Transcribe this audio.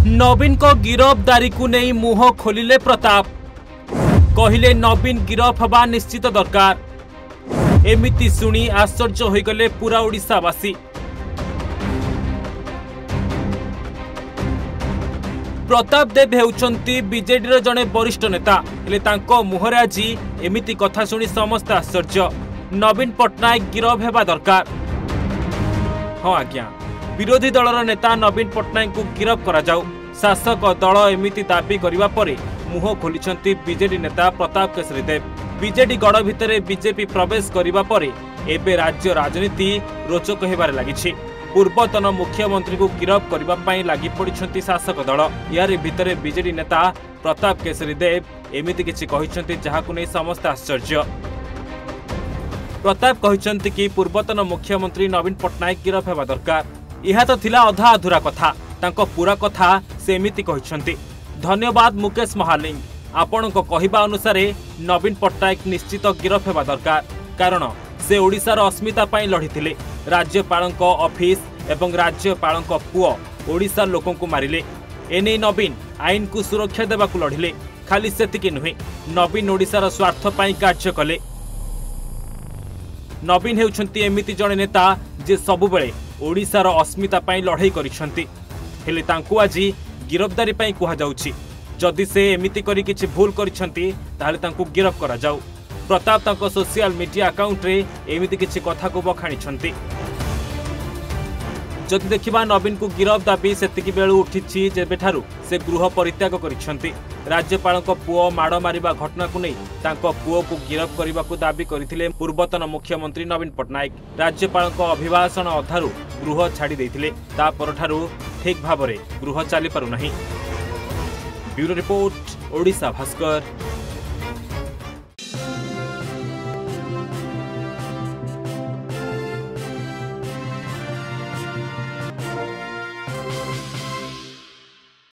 नवीन को गिरफ्तारी को नहीं मुह खोलिले प्रताप कहिले नवीन गिरफ हवा निश्चित दरकार। एमिति शुणी आश्चर्य हो गले पूरा ओडिशावासी। प्रताप देव हेउचंती बीजेडी जड़े वरिष्ठ नेता हेले तांको मुहरे आज एमिति कथा शुणी समस्त आश्चर्य। नवीन पट्टनायक गिरफ हेबा दरकार। हाँ आज्ञा विरोधी दलर नेता नवीन पट्टनायक को गिरफ करा जाऊ। शासक दल एमिति दाबी करिबा परे मुह खोलिछंती बीजेडी नेता प्रताप केसरी देव। बीजेडी गढ़ भितरे बीजेपी प्रवेश करिबा परे एबे राज्य राजनीति रोचक हेबारे लागिछि। पूर्वतन मुख्यमंत्री को गिरफ करिबा पई लागि पड़िछंती शासक दल। यार भितरे बीजेडी नेता प्रताप केसरी देव एमिति किछि कहिछंती जाहाकु नै समस्त आश्चर्य। प्रताप कहिछंती कि पूर्वतन मुख्यमंत्री नवीन पट्टनायक गिरफ हेबा दरकार। यह तो थिला अधा अधूरा कथा। तांको पूरा कथा से एमिति कहिछंती। धन्यवाद मुकेश महालिंग। आपणको कहिबा अनुसार नवीन पट्टनायक निश्चित गिरफ हेबा दरकार। कारण से ओडिशार अस्मिता पई लढिथिले। राज्यपालको ऑफिस एवं राज्यपालको पुओ ओडिशा लोकों को मारिले। एने नवीन आईन को सुरक्षा देबाकू लढिले। खाली सेतिकी नुहे नवीन ओडिशार स्वार्थ पई कार्य कले। नवीन हेउछंती एमिति जणे नेता जे सबुबेले ओडिशार अस्मिता पई लढाई करिसंती। हेले तांकू आज गिरफ्तारी पई कुहा जाउछि। जदि से एमिति करी किछि भूल करिसंती ताले तांकू गिरफ करा जाऊ। प्रताप तांको सोशल मीडिया अकाउंट रे एमिति किछि कथा को बखाणिसंती। जदि देखिबा नवीन को गिरफ दाबी सेतिकी बेलू उठिछि जेबेठारु से गृह परित्याग करिसंती। राज्यपालको पुओ माड़ मारिबा घटना को नहीं तांको पुओ को गिरफ करने को दाबी करथिले पूर्वतन मुख्यमंत्री नवीन पट्टनायक। राज्यपालको अभिभाषण अधारू गृह छाड़ी देथिले। ता परठारु ठीक भाबरे गृह चली पारु नहीं। Bureau report Odisha Bhaskar.